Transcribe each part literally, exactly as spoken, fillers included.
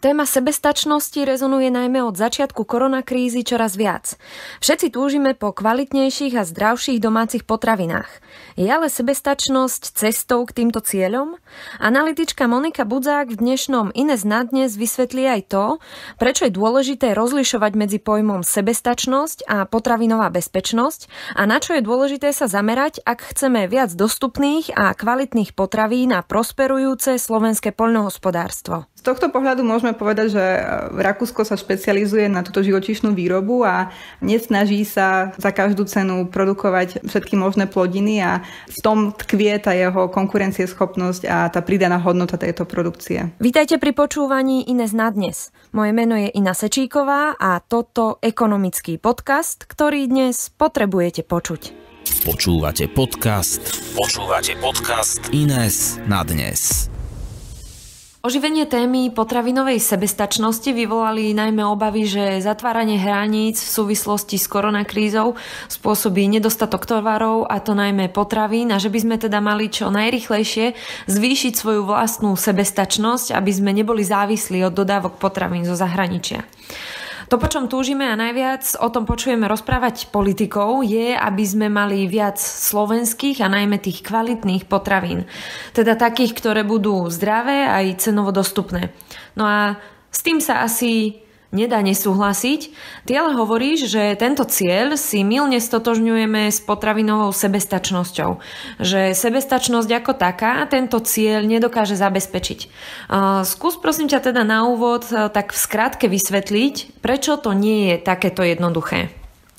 Téma sebestačnosti rezonuje najmä od začiatku koronakrízy čoraz viac. Všetci túžime po kvalitnejších a zdravších domácich potravinách. Je ale sebestačnosť cestou k týmto cieľom? Analytička Monika Budzák v dnešnom Ines na dnes vysvetlí aj to, prečo je dôležité rozlišovať medzi pojmom sebestačnosť a potravinová bezpečnosť a na čo je dôležité sa zamerať, ak chceme viac dostupných a kvalitných potravín a prosperujúce slovenské poľnohospodárstvo. Z tohto pohľadu môžeme povedať, že Rakúsko sa špecializuje na túto živočíšnu výrobu a nesnaží sa za každú cenu produkovať všetky možné plodiny a v tom tkvie tá jeho konkurencieschopnosť a tá pridaná hodnota tejto produkcie. Vítajte pri počúvaní Ines na dnes. Moje meno je Ina Sečíková a toto ekonomický podcast, ktorý dnes potrebujete počuť. Počúvate podcast. Počúvate podcast Ines na dnes. Oživenie témy potravinovej sebestačnosti vyvolali najmä obavy, že zatváranie hraníc v súvislosti s koronakrízou spôsobí nedostatok tovarov, a to najmä potravín, a že by sme teda mali čo najrýchlejšie zvýšiť svoju vlastnú sebestačnosť, aby sme neboli závislí od dodávok potravín zo zahraničia. To, po čom túžime a najviac o tom počujeme rozprávať politikov, je, aby sme mali viac slovenských a najmä tých kvalitných potravín. Teda takých, ktoré budú zdravé a aj cenovo dostupné. No a s tým sa asi nedá nesúhlasiť. Ty ale hovoríš, že tento cieľ si mylne stotožňujeme s potravinovou sebestačnosťou. Že sebestačnosť ako taká tento cieľ nedokáže zabezpečiť. Skús prosím ťa teda na úvod tak v skratke vysvetliť, prečo to nie je takéto jednoduché.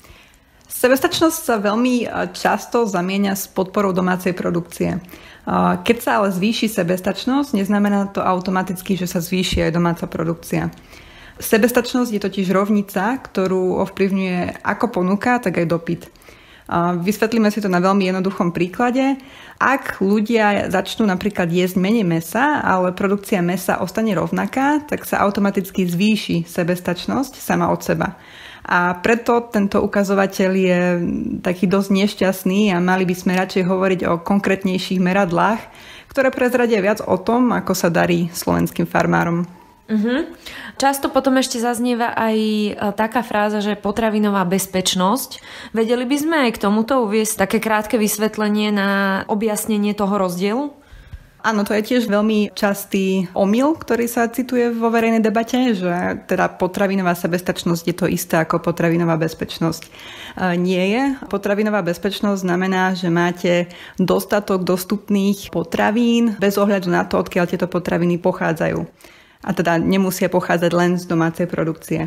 Sebestačnosť sa veľmi často zamieňa s podporou domácej produkcie. Keď sa ale zvýši sebestačnosť, neznamená to automaticky, že sa zvýši aj domáca produkcia. Sebestačnosť je totiž rovnica, ktorú ovplyvňuje ako ponuka, tak aj dopyt. Vysvetlíme si to na veľmi jednoduchom príklade. Ak ľudia začnú napríklad jesť menej mäsa, ale produkcia mäsa ostane rovnaká, tak sa automaticky zvýši sebestačnosť sama od seba. A preto tento ukazovateľ je taký dosť nešťastný a mali by sme radšej hovoriť o konkrétnejších meradlách, ktoré prezradia viac o tom, ako sa darí slovenským farmárom. Uh-huh. Často potom ešte zaznieva aj taká fráza, že potravinová bezpečnosť. Vedeli by sme aj k tomuto uviesť také krátke vysvetlenie na objasnenie toho rozdielu? Áno, to je tiež veľmi častý omyl, ktorý sa cituje vo verejnej debate, že teda potravinová sebestačnosť je to isté ako potravinová bezpečnosť. Nie je. Potravinová bezpečnosť znamená, že máte dostatok dostupných potravín bez ohľadu na to, odkiaľ tieto potraviny pochádzajú. A teda nemusia pochádzať len z domácej produkcie.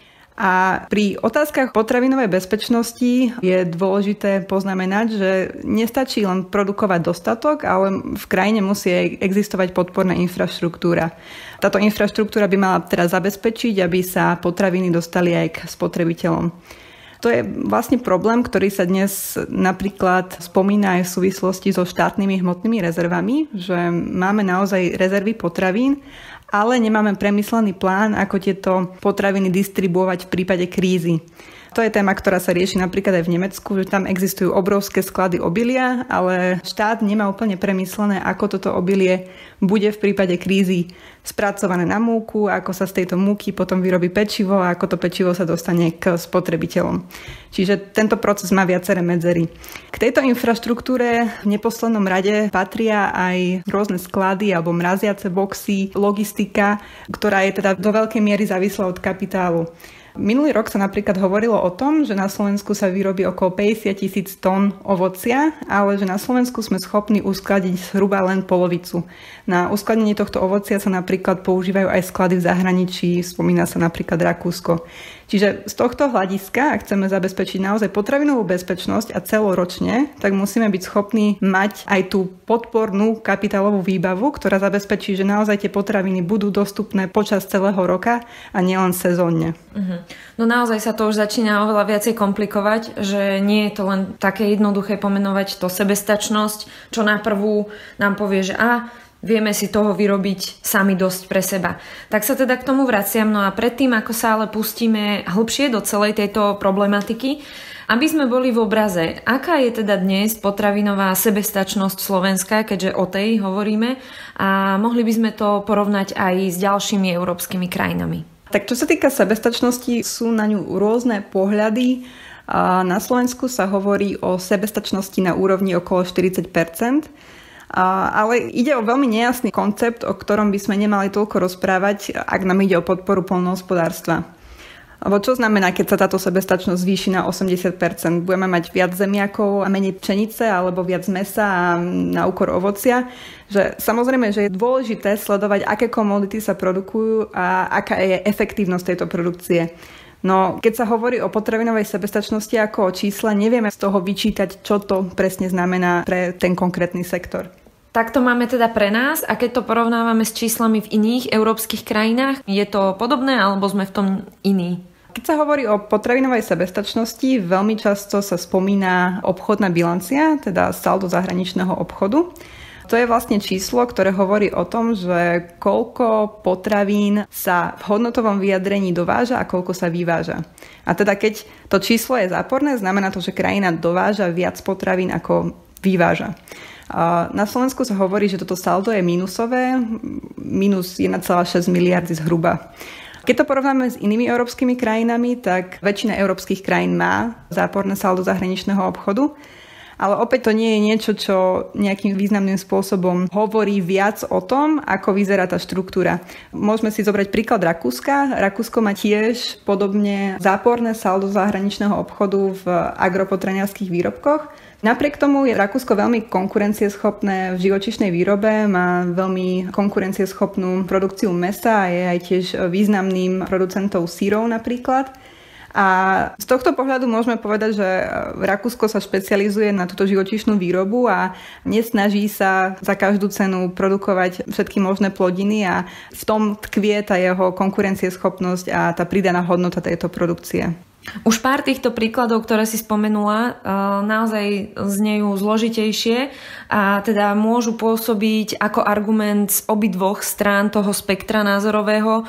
A pri otázkach potravinovej bezpečnosti je dôležité poznamenať, že nestačí len produkovať dostatok, ale v krajine musí existovať podporná infraštruktúra. Táto infraštruktúra by mala teda zabezpečiť, aby sa potraviny dostali aj k spotrebiteľom. To je vlastne problém, ktorý sa dnes napríklad spomína aj v súvislosti so štátnymi hmotnými rezervami, že máme naozaj rezervy potravín, ale nemáme premyslený plán, ako tieto potraviny distribuovať v prípade krízy. To je téma, ktorá sa rieši napríklad aj v Nemecku, že tam existujú obrovské sklady obilia, ale štát nemá úplne premyslené, ako toto obilie bude v prípade krízy spracované na múku, ako sa z tejto múky potom vyrobí pečivo a ako to pečivo sa dostane k spotrebiteľom. Čiže tento proces má viaceré medzery. K tejto infraštruktúre v neposlednom rade patria aj rôzne sklady alebo mraziace boxy, logistika, ktorá je teda do veľkej miery závislá od kapitálu. Minulý rok sa napríklad hovorilo o tom, že na Slovensku sa vyrobí okolo päťdesiat tisíc tón ovocia, ale že na Slovensku sme schopní uskladiť zhruba len polovicu. Na uskladnenie tohto ovocia sa napríklad používajú aj sklady v zahraničí, spomína sa napríklad Rakúsko. Čiže z tohto hľadiska, ak chceme zabezpečiť naozaj potravinovú bezpečnosť a celoročne, tak musíme byť schopní mať aj tú podpornú kapitálovú výbavu, ktorá zabezpečí, že naozaj tie potraviny budú dostupné počas celého roka a nielen sezónne. Uh-huh. No naozaj sa to už začína oveľa viacej komplikovať, že nie je to len také jednoduché pomenovať to sebestačnosť, čo na prvú nám povie, že a vieme si toho vyrobiť sami dosť pre seba. Tak sa teda k tomu vraciam. No a predtým, ako sa ale pustíme hlbšie do celej tejto problematiky, Aby sme boli v obraze, aká je teda dnes potravinová sebestačnosť Slovenska, keďže o tej hovoríme, a mohli by sme to porovnať aj s ďalšími európskymi krajinami? Tak čo sa týka sebestačnosti, sú na ňu rôzne pohľady. A na Slovensku sa hovorí o sebestačnosti na úrovni okolo štyridsať percent. A, ale ide o veľmi nejasný koncept, o ktorom by sme nemali toľko rozprávať, ak nám ide o podporu poľnohospodárstva. Lebo čo znamená, keď sa táto sebestačnosť zvýši na osemdesiat percent? Budeme mať viac zemiakov a menej pšenice, alebo viac mäsa a na úkor ovocia? Že samozrejme, že je dôležité sledovať, aké komodity sa produkujú a aká je efektívnosť tejto produkcie. No, keď sa hovorí o potravinovej sebestačnosti ako o čísle, nevieme z toho vyčítať, čo to presne znamená pre ten konkrétny sektor. Tak to máme teda pre nás, a keď to porovnávame s číslami v iných európskych krajinách, je to podobné alebo sme v tom iní? Keď sa hovorí o potravinovej sebestačnosti, veľmi často sa spomína obchodná bilancia, teda saldo zahraničného obchodu. To je vlastne číslo, ktoré hovorí o tom, že koľko potravín sa v hodnotovom vyjadrení dováža a koľko sa vyváža. A teda keď to číslo je záporné, znamená to, že krajina dováža viac potravín ako vyváža. Na Slovensku sa hovorí, že toto saldo je mínusové, mínus jeden celá šesť miliardy zhruba. Keď to porovnáme s inými európskymi krajinami, tak väčšina európskych krajín má záporné saldo zahraničného obchodu. Ale opäť to nie je niečo, čo nejakým významným spôsobom hovorí viac o tom, ako vyzerá tá štruktúra. Môžeme si zobrať príklad Rakúska. Rakúsko má tiež podobne záporné saldo zahraničného obchodu v agropotravinársky výrobkoch. Napriek tomu je Rakúsko veľmi konkurencieschopné v živočíšnej výrobe, má veľmi konkurencieschopnú produkciu mäsa a je aj tiež významným producentom syrov napríklad. A z tohto pohľadu môžeme povedať, že Rakúsko sa špecializuje na túto živočíšnu výrobu a nesnaží sa za každú cenu produkovať všetky možné plodiny, a v tom tkvie tá jeho konkurencieschopnosť a tá pridaná hodnota tejto produkcie. Už pár týchto príkladov, ktoré si spomenula, naozaj znejú zložitejšie a teda môžu pôsobiť ako argument z obidvoch strán toho spektra názorového.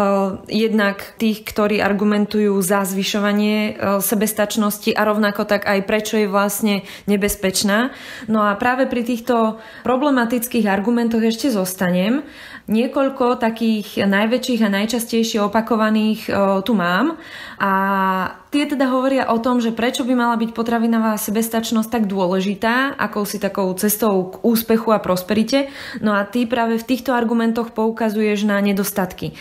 Jednak tých, ktorí argumentujú za zvyšovanie sebestačnosti a rovnako tak aj prečo je vlastne nebezpečná. No a práve pri týchto problematických argumentoch ešte zostanem. Niekoľko takých najväčších a najčastejšie opakovaných o, tu mám a tie teda hovoria o tom, že prečo by mala byť potravinová sebestačnosť tak dôležitá, akousi takou cestou k úspechu a prosperite. No a ty práve v týchto argumentoch poukazuješ na nedostatky.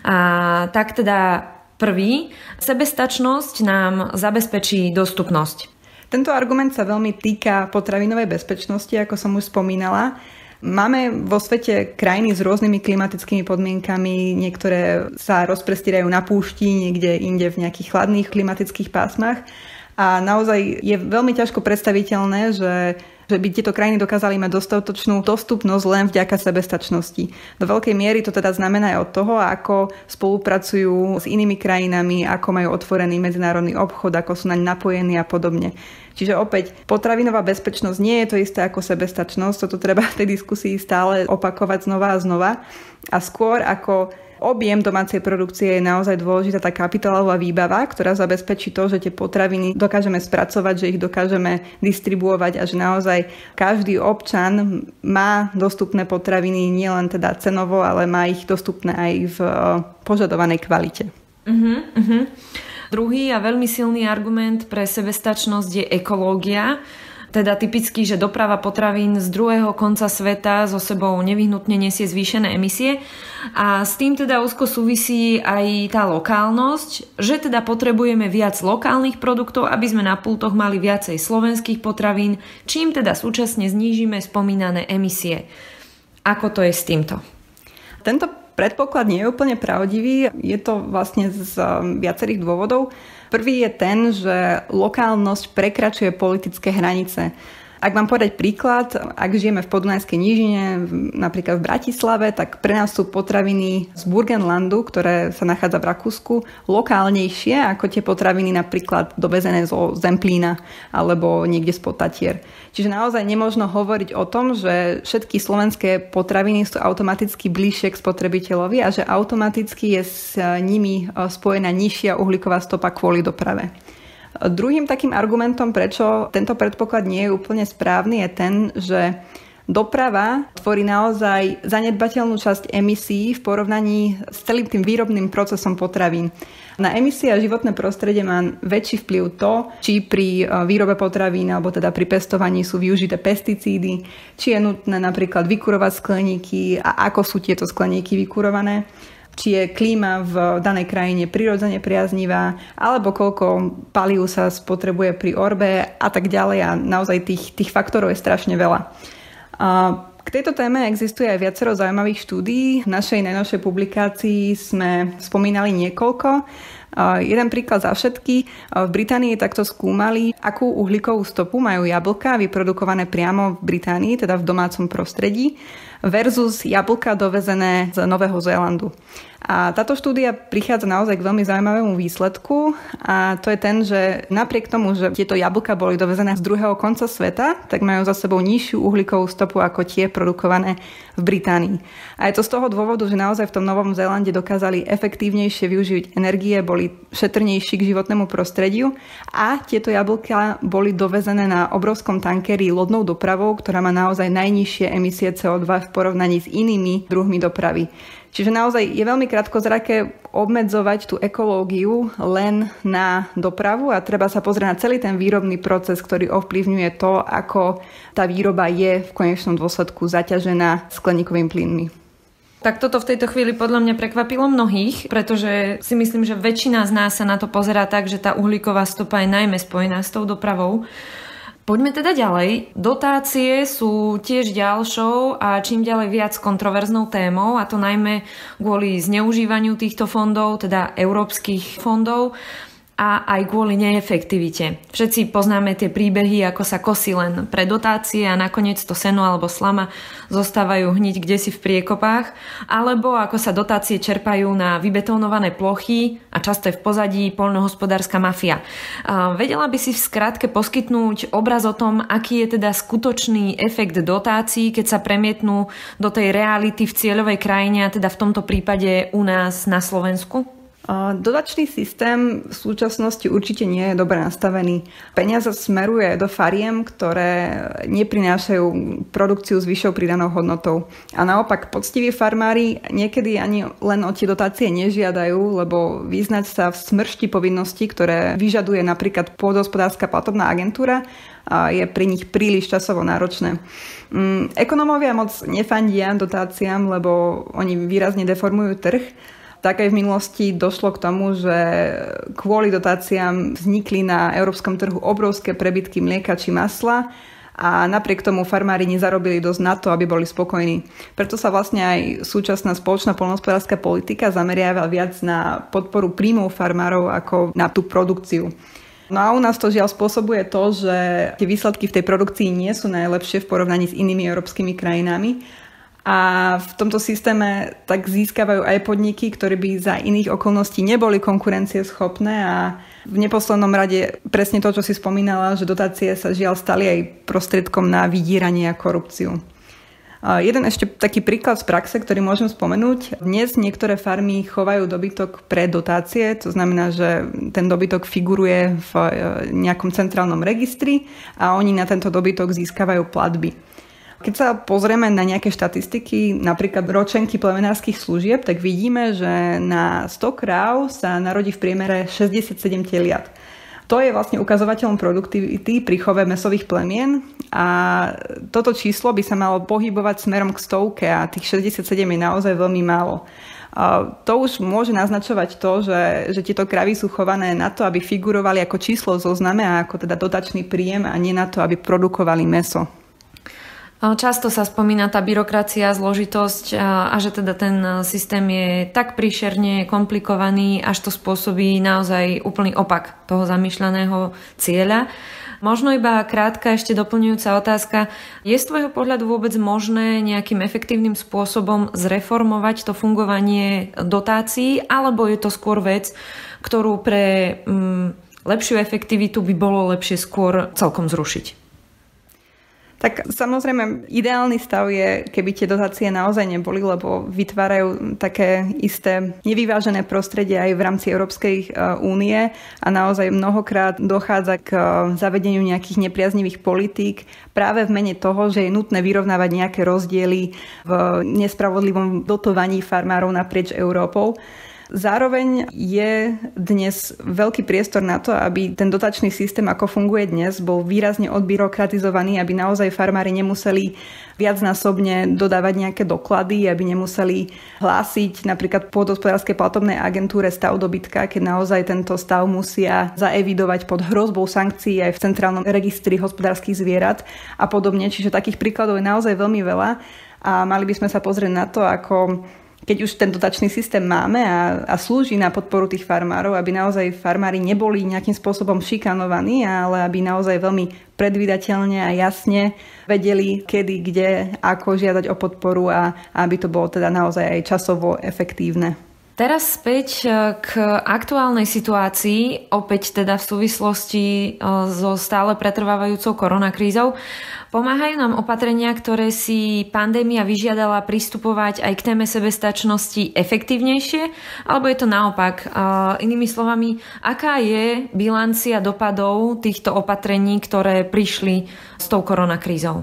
A tak teda prvý, sebestačnosť nám zabezpečí dostupnosť. Tento argument sa veľmi týka potravinovej bezpečnosti, ako som už spomínala. Máme vo svete krajiny s rôznymi klimatickými podmienkami, niektoré sa rozprestierajú na púšti, niekde inde v nejakých chladných klimatických pásmach a naozaj je veľmi ťažko predstaviteľné, že že by tieto krajiny dokázali mať dostatočnú dostupnosť len vďaka sebestačnosti. Do veľkej miery to teda znamená aj od toho, ako spolupracujú s inými krajinami, ako majú otvorený medzinárodný obchod, ako sú naň napojení a podobne. Čiže opäť, potravinová bezpečnosť nie je to isté ako sebestačnosť, toto treba v tej diskusii stále opakovať znova a znova. A skôr ako objem domácej produkcie je naozaj dôležitá tá kapitálová výbava, ktorá zabezpečí to, že tie potraviny dokážeme spracovať, že ich dokážeme distribuovať a že naozaj každý občan má dostupné potraviny nielen teda cenovo, ale má ich dostupné aj v požadovanej kvalite. Uh-huh, uh-huh. Druhý a veľmi silný argument pre sebestačnosť je ekológia. Teda typicky, že doprava potravín z druhého konca sveta so sebou nevyhnutne nesie zvýšené emisie a s tým teda úzko súvisí aj tá lokálnosť, že teda potrebujeme viac lokálnych produktov, aby sme na pultoch mali viacej slovenských potravín, čím teda súčasne znížime spomínané emisie. Ako to je s týmto? Tento predpoklad nie je úplne pravdivý, je to vlastne z viacerých dôvodov. Prvý je ten, že lokálnosť prekračuje politické hranice. Ak mám povedať príklad, ak žijeme v Podunajskej nížine, napríklad v Bratislave, tak pre nás sú potraviny z Burgenlandu, ktoré sa nachádza v Rakúsku, lokálnejšie ako tie potraviny napríklad dovezené zo Zemplína alebo niekde spod Tatier. Čiže naozaj nemožno hovoriť o tom, že všetky slovenské potraviny sú automaticky bližšie k spotrebiteľovi a že automaticky je s nimi spojená nižšia uhlíková stopa kvôli doprave. Druhým takým argumentom, prečo tento predpoklad nie je úplne správny, je ten, že doprava tvorí naozaj zanedbateľnú časť emisí v porovnaní s celým tým výrobným procesom potravín. Na emisie a životné prostredie má väčší vplyv to, či pri výrobe potravín alebo teda pri pestovaní sú využité pesticídy, či je nutné napríklad vykurovať skleníky a ako sú tieto skleníky vykurované, či je klíma v danej krajine prirodzene priaznivá, alebo koľko palív sa spotrebuje pri orbe a tak ďalej. A naozaj tých, tých faktorov je strašne veľa. K tejto téme existuje aj viacero zaujímavých štúdií. V našej najnovšej publikácii sme spomínali niekoľko. Jeden príklad za všetky. V Británii takto skúmali, akú uhlíkovú stopu majú jablká vyprodukované priamo v Británii, teda v domácom prostredí, versus jablká dovezené z Nového Zélandu. A táto štúdia prichádza naozaj k veľmi zaujímavému výsledku a to je ten, že napriek tomu, že tieto jablká boli dovezené z druhého konca sveta, tak majú za sebou nižšiu uhlíkovú stopu ako tie produkované v Británii. A je to z toho dôvodu, že naozaj v tom Novom Zélande dokázali efektívnejšie využiť energie, boli šetrnejší k životnému prostrediu a tieto jablká boli dovezené na obrovskom tankeri lodnou dopravou, ktorá má naozaj najnižšie emisie cé ó dva v porovnaní s inými druhmi dopravy. Čiže naozaj je veľmi krátkozraké obmedzovať tú ekológiu len na dopravu a treba sa pozrieť na celý ten výrobný proces, ktorý ovplyvňuje to, ako tá výroba je v konečnom dôsledku zaťažená skleníkovými plynmi. Tak toto v tejto chvíli podľa mňa prekvapilo mnohých, pretože si myslím, že väčšina z nás sa na to pozerá tak, že tá uhlíková stopa je najmä spojená s tou dopravou. Poďme teda ďalej. Dotácie sú tiež ďalšou a čím ďalej viac kontroverznou témou, a to najmä kvôli zneužívaniu týchto fondov, teda európskych fondov, a aj kvôli neefektivite. Všetci poznáme tie príbehy, ako sa kosí len pre dotácie a nakoniec to seno alebo slama zostávajú hniť kdesi v priekopách, alebo ako sa dotácie čerpajú na vybetónované plochy a často je v pozadí poľnohospodárska mafia. Vedela by si v skratke poskytnúť obraz o tom, aký je teda skutočný efekt dotácií, keď sa premietnú do tej reality v cieľovej krajine, a teda v tomto prípade u nás na Slovensku? Dotačný systém v súčasnosti určite nie je dobre nastavený. Peniaze smeruje do fariem, ktoré neprinášajú produkciu s vyššou pridanou hodnotou. A naopak poctiví farmári niekedy ani len o tie dotácie nežiadajú, lebo vyznať sa v smršti povinností, ktoré vyžaduje napríklad pôdohospodárska platobná agentúra, je pri nich príliš časovo náročné. Ekonómovia moc nefandia dotáciám, lebo oni výrazne deformujú trh. Tak aj v minulosti došlo k tomu, že kvôli dotáciám vznikli na európskom trhu obrovské prebytky mlieka či masla a napriek tomu farmári nezarobili dosť na to, aby boli spokojní. Preto sa vlastne aj súčasná spoločná poľnohospodárska politika zameriava viac na podporu príjmov farmárov ako na tú produkciu. No a u nás to žiaľ spôsobuje to, že tie výsledky v tej produkcii nie sú najlepšie v porovnaní s inými európskymi krajinami. A v tomto systéme tak získavajú aj podniky, ktoré by za iných okolností neboli konkurencieschopné, a v neposlednom rade presne to, čo si spomínala, že dotácie sa žiaľ stali aj prostriedkom na vydieranie a korupciu. Jeden ešte taký príklad z praxe, ktorý môžem spomenúť. Dnes niektoré farmy chovajú dobytok pre dotácie, to znamená, že ten dobytok figuruje v nejakom centrálnom registri a oni na tento dobytok získavajú platby. Keď sa pozrieme na nejaké štatistiky, napríklad ročenky plemenárskych služieb, tak vidíme, že na sto kráv sa narodí v priemere šesťdesiatsedem teliat. To je vlastne ukazovateľom produktivity pri chove mäsových plemien a toto číslo by sa malo pohybovať smerom k stovke a tých šesťdesiatsedem je naozaj veľmi málo. To už môže naznačovať to, že, že tieto kravy sú chované na to, aby figurovali ako číslo v zozname a ako teda dotačný príjem a nie na to, aby produkovali mäso. Často sa spomína tá byrokracia, zložitosť a že teda ten systém je tak príšerne komplikovaný, až to spôsobí naozaj úplný opak toho zamýšľaného cieľa. Možno iba krátka ešte doplňujúca otázka. Je z tvojho pohľadu vôbec možné nejakým efektívnym spôsobom zreformovať to fungovanie dotácií, alebo je to skôr vec, ktorú pre mm, lepšiu efektivitu by bolo lepšie skôr celkom zrušiť? Tak samozrejme, ideálny stav je, keby tie dotácie naozaj neboli, lebo vytvárajú také isté nevyvážené prostredie aj v rámci Európskej únie a naozaj mnohokrát dochádza k zavedeniu nejakých nepriaznivých politík práve v mene toho, že je nutné vyrovnávať nejaké rozdiely v nespravodlivom dotovaní farmárov naprieč Európou. Zároveň je dnes veľký priestor na to, aby ten dotačný systém, ako funguje dnes, bol výrazne odbyrokratizovaný, aby naozaj farmári nemuseli viacnásobne dodávať nejaké doklady, aby nemuseli hlásiť napríklad pôdohospodárskej platobnej agentúre stav dobytka, keď naozaj tento stav musia zaevidovať pod hrozbou sankcií aj v centrálnom registri hospodárskych zvierat a podobne. Čiže takých príkladov je naozaj veľmi veľa a mali by sme sa pozrieť na to, ako keď už ten dotačný systém máme a, a slúži na podporu tých farmárov, aby naozaj farmári neboli nejakým spôsobom šikanovaní, ale aby naozaj veľmi predvídateľne a jasne vedeli, kedy, kde, ako žiadať o podporu a, a aby to bolo teda naozaj aj časovo efektívne. Teraz späť k aktuálnej situácii, opäť teda v súvislosti so stále pretrvávajúcou koronakrízou. Pomáhajú nám opatrenia, ktoré si pandémia vyžiadala pristupovať aj k téme sebestačnosti efektívnejšie? Alebo je to naopak? Inými slovami, aká je bilancia dopadov týchto opatrení, ktoré prišli s tou koronakrízou?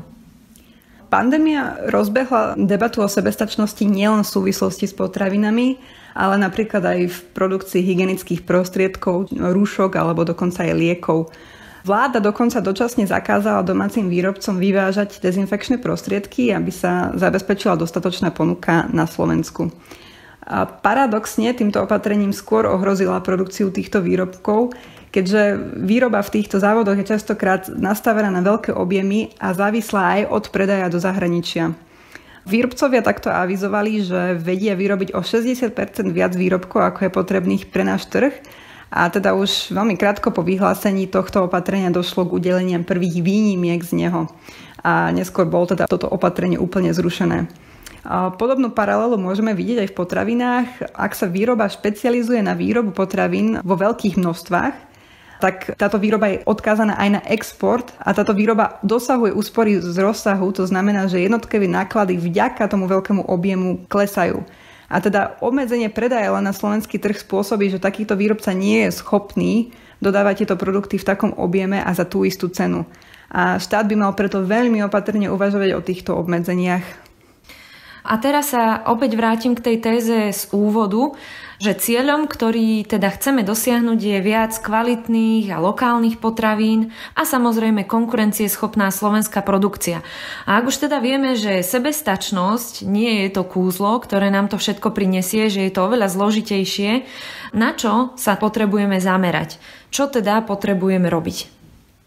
Pandémia rozbehla debatu o sebestačnosti nielen v súvislosti s potravinami, ale napríklad aj v produkcii hygienických prostriedkov, rúšok alebo dokonca aj liekov. Vláda dokonca dočasne zakázala domácim výrobcom vyvážať dezinfekčné prostriedky, aby sa zabezpečila dostatočná ponuka na Slovensku. A paradoxne týmto opatrením skôr ohrozila produkciu týchto výrobkov, keďže výroba v týchto závodoch je častokrát nastavená na veľké objemy a závislá aj od predaja do zahraničia. Výrobcovia takto avizovali, že vedia vyrobiť o šesťdesiat percent viac výrobkov, ako je potrebných pre náš trh. A teda už veľmi krátko po vyhlásení tohto opatrenia došlo k udeleniam prvých výnimiek z neho. A neskôr bolo teda toto opatrenie úplne zrušené. A podobnú paralelu môžeme vidieť aj v potravinách. Ak sa výroba špecializuje na výrobu potravín vo veľkých množstvách, tak táto výroba je odkázaná aj na export a táto výroba dosahuje úspory z rozsahu, to znamená, že jednotlivé náklady vďaka tomu veľkému objemu klesajú. A teda obmedzenie predaja len na slovenský trh spôsobí, že takýto výrobca nie je schopný dodávať tieto produkty v takom objeme a za tú istú cenu. A štát by mal preto veľmi opatrne uvažovať o týchto obmedzeniach. A teraz sa opäť vrátim k tej téze z úvodu, že cieľom, ktorý teda chceme dosiahnuť, je viac kvalitných a lokálnych potravín a samozrejme konkurencieschopná slovenská produkcia. A ak už teda vieme, že sebestačnosť nie je to kúzlo, ktoré nám to všetko prinesie, že je to oveľa zložitejšie, na čo sa potrebujeme zamerať? Čo teda potrebujeme robiť?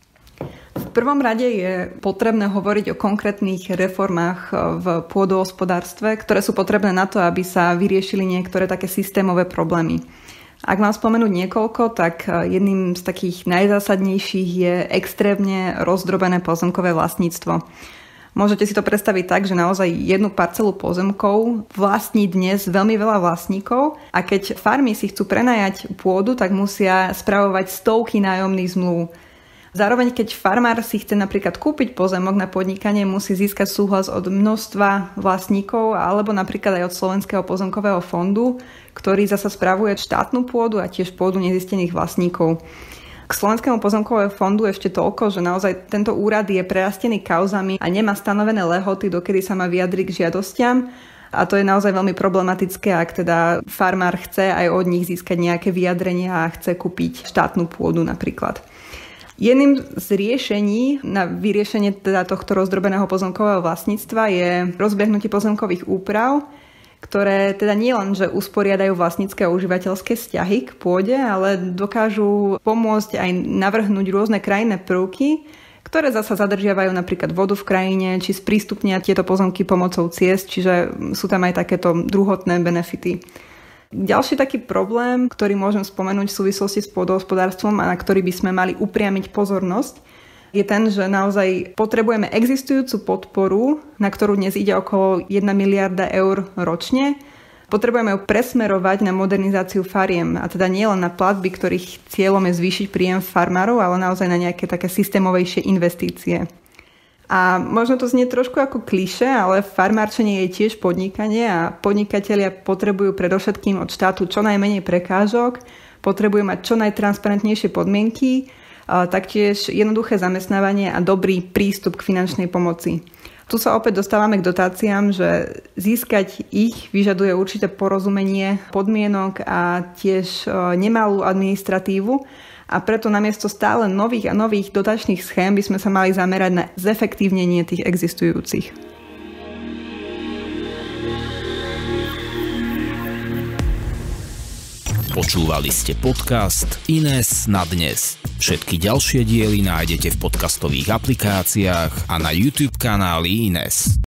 V prvom rade je potrebné hovoriť o konkrétnych reformách v pôdohospodárstve, ktoré sú potrebné na to, aby sa vyriešili niektoré také systémové problémy. Ak mám spomenúť niekoľko, tak jedným z takých najzásadnejších je extrémne rozdrobené pozemkové vlastníctvo. Môžete si to predstaviť tak, že naozaj jednu parcelu pozemkov vlastní dnes veľmi veľa vlastníkov a keď farmy si chcú prenajať pôdu, tak musia spravovať stovky nájomných zmluv. Zároveň, keď farmár si chce napríklad kúpiť pozemok na podnikanie, musí získať súhlas od množstva vlastníkov alebo napríklad aj od Slovenského pozemkového fondu, ktorý zasa spravuje štátnu pôdu a tiež pôdu nezistených vlastníkov. K Slovenskému pozemkovému fondu ešte toľko, že naozaj tento úrad je prerastený kauzami a nemá stanovené lehoty, dokedy sa má vyjadriť k žiadostiam. A to je naozaj veľmi problematické, ak teda farmár chce aj od nich získať nejaké vyjadrenia a chce kúpiť štátnu pôdu napríklad. Jedným z riešení na vyriešenie teda tohto rozdrobeného pozemkového vlastníctva je rozbehnutie pozemkových úprav, ktoré teda nielen, že usporiadajú vlastnícke a užívateľské vzťahy k pôde, ale dokážu pomôcť aj navrhnúť rôzne krajinné prvky, ktoré zasa zadržiavajú napríklad vodu v krajine, či sprístupnia tieto pozemky pomocou ciest, čiže sú tam aj takéto druhotné benefity. Ďalší taký problém, ktorý môžem spomenúť v súvislosti s pôdohospodárstvom a na ktorý by sme mali upriamiť pozornosť, je ten, že naozaj potrebujeme existujúcu podporu, na ktorú dnes ide okolo jedna miliarda eur ročne. Potrebujeme ju presmerovať na modernizáciu fariem, a teda nie len na platby, ktorých cieľom je zvýšiť príjem farmárov, ale naozaj na nejaké také systémovejšie investície. A možno to znie trošku ako klišé, ale farmárčenie je tiež podnikanie a podnikatelia potrebujú predovšetkým od štátu čo najmenej prekážok, potrebujú mať čo najtransparentnejšie podmienky, taktiež jednoduché zamestnávanie a dobrý prístup k finančnej pomoci. Tu sa opäť dostávame k dotáciám, že získať ich vyžaduje určité porozumenie podmienok a tiež nemalú administratívu. A preto namiesto stále nových a nových dotačných schém by sme sa mali zamerať na zefektívnenie tých existujúcich. Počúvali ste podcast Ines na dnes. Všetky ďalšie diely nájdete v podcastových aplikáciách a na YouTube kanáli Ines.